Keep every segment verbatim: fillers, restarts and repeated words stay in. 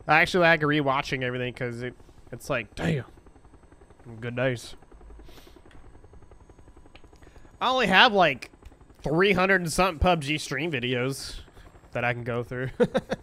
I actually like rewatching everything because it, it's like, damn, good days. I only have like three hundred and something P U B G stream videos that I can go through.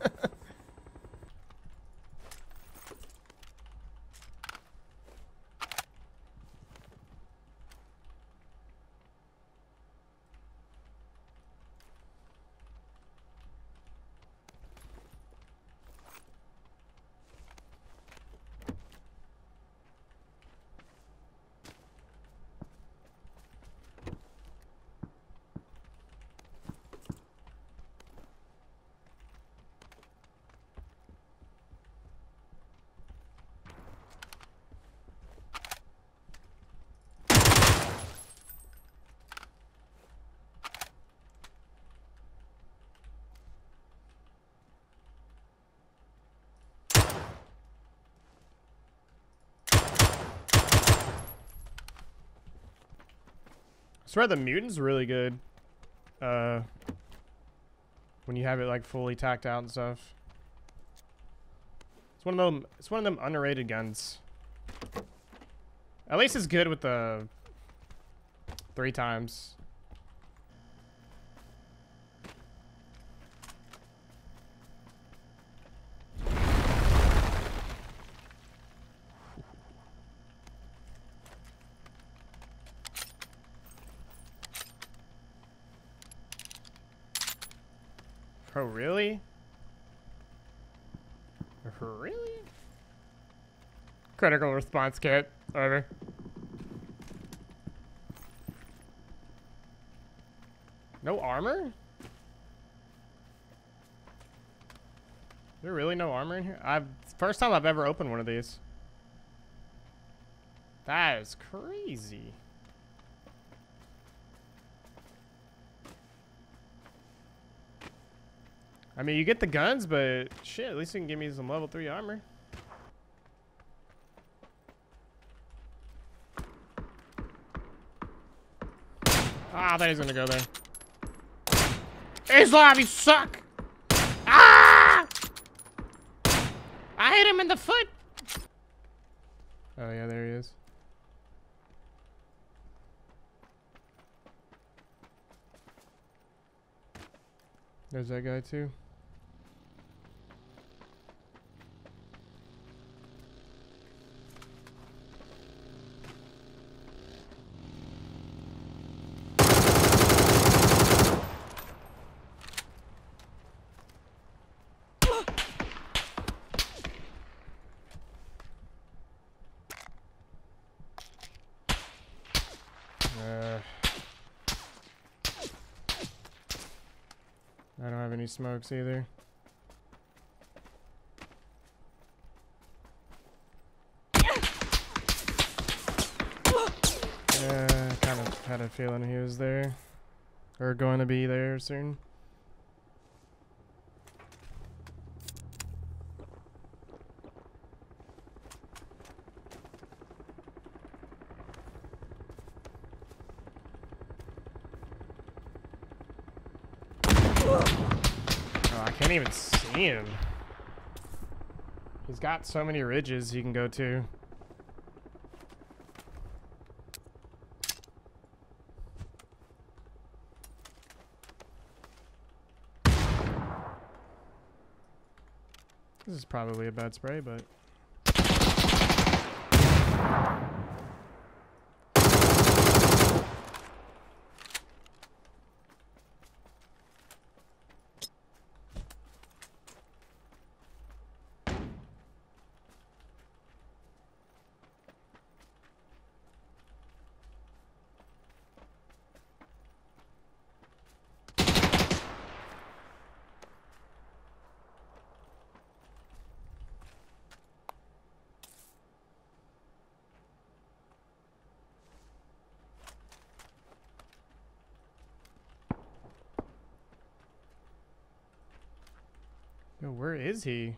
I swear the mutant's really good. Uh, when you have it like fully tacked out and stuff. It's one of them. It's one of them underrated guns. At least it's good with the three times. Oh, really? For really? Critical response kit. Over. No armor? Is there really no armor in here? I've first time I've ever opened one of these. That is crazy. I mean, you get the guns, but shit, at least you can give me some level three armor. Ah, I thought he was gonna go there. Easelm, you suck! Ah! I hit him in the foot! Oh yeah, there he is. There's that guy too. Uh, I don't have any smokes either. Yeah, kind of had a feeling he was there. Or going to be there soon. Oh, I can't even see him. He's got so many ridges he can go to. This is probably a bad spray, but... Yo, where is he?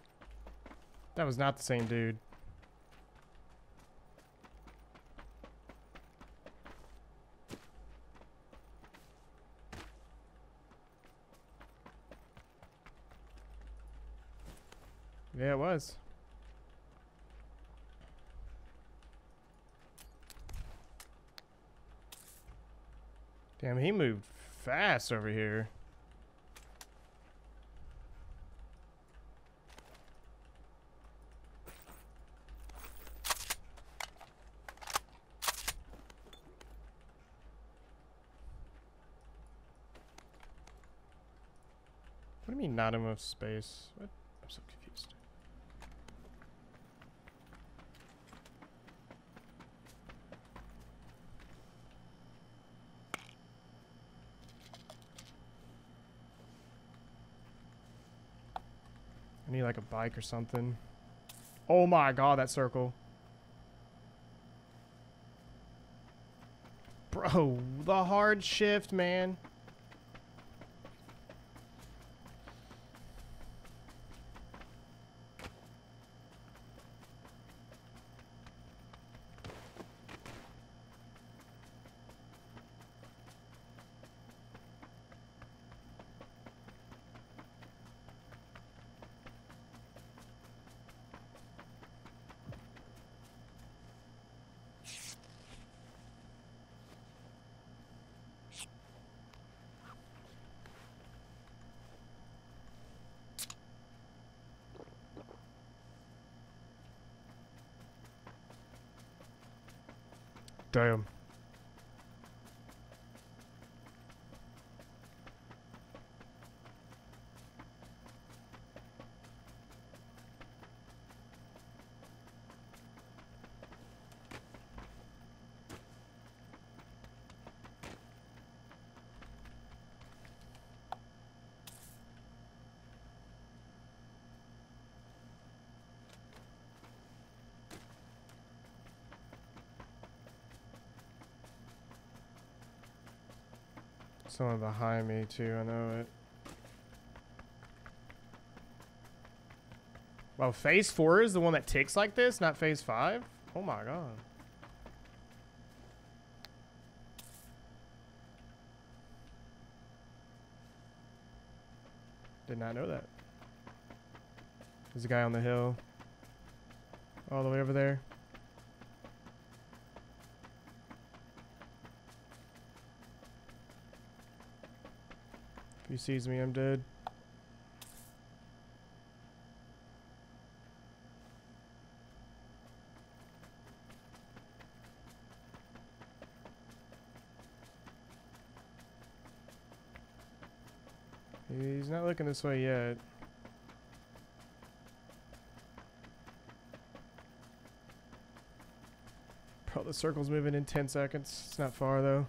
That was not the same dude. Yeah, it was. Damn, he moved fast over here. What do you mean not enough space? What? I'm so confused. I need like a bike or something. Oh my god, that circle. Bro, the hard shift, man. Damn. Someone behind me too, I know it. Well, phase four is the one that ticks like this, not phase five? Oh my god. Did not know that. There's a guy on the hill. All the way over there. If he sees me, I'm dead. He's not looking this way yet. Bro, the circle's moving in ten seconds. It's not far though.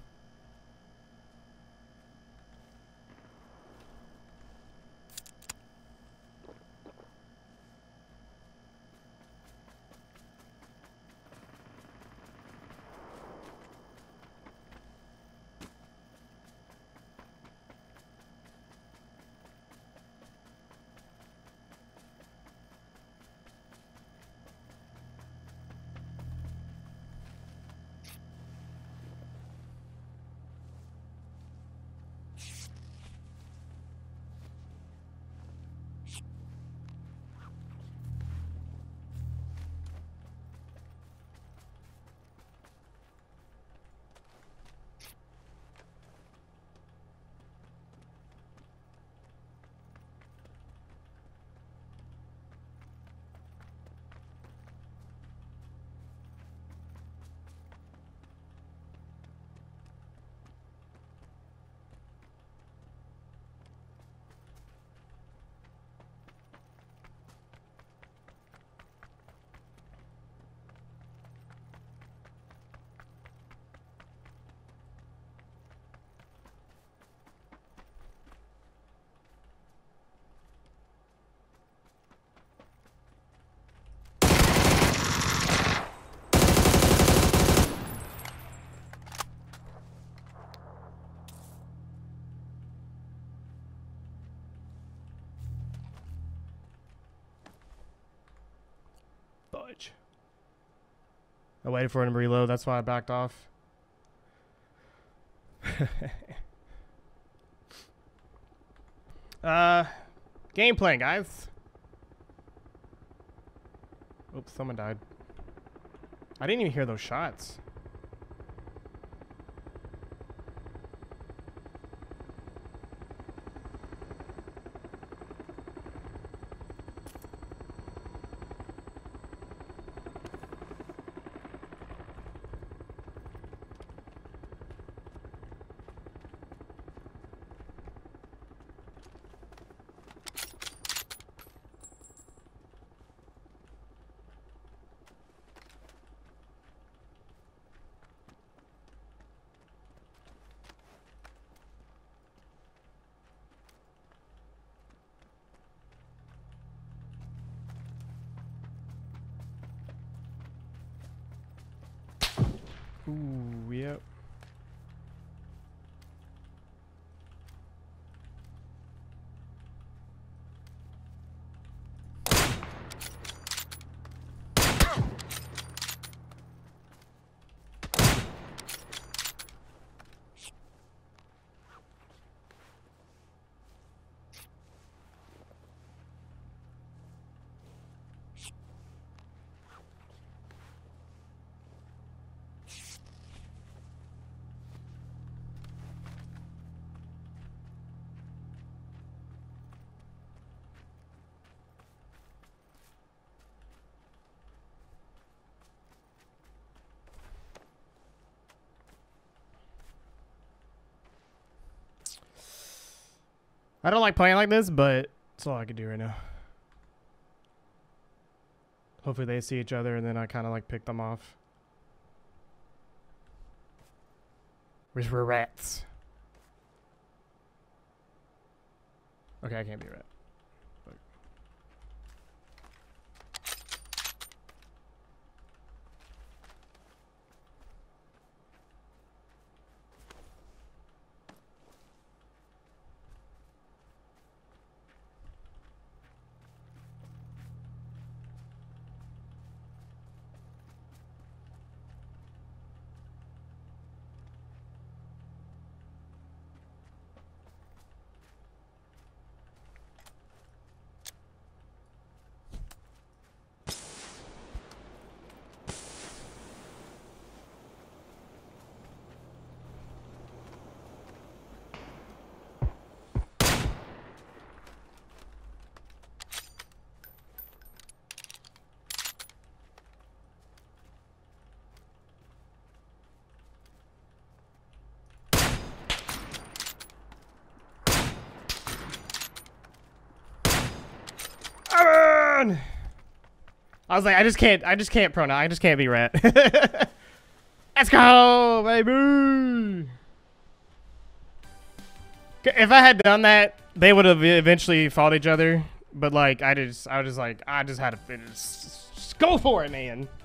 Fudge. I waited for him to reload, that's why I backed off. uh, game plan, guys. Oops, someone died. I didn't even hear those shots. Ooh, yep. I don't like playing like this, but it's all I can do right now. Hopefully they see each other and then I kind of like pick them off. Where's we're rats? Okay, I can't be a rat. Look. I was like, I just can't, I just can't pronoun, I just can't be rat. Let's go, baby. If I had done that, they would have eventually fought each other. But like, I just, I was just like, I just had to finish. Just go for it, man.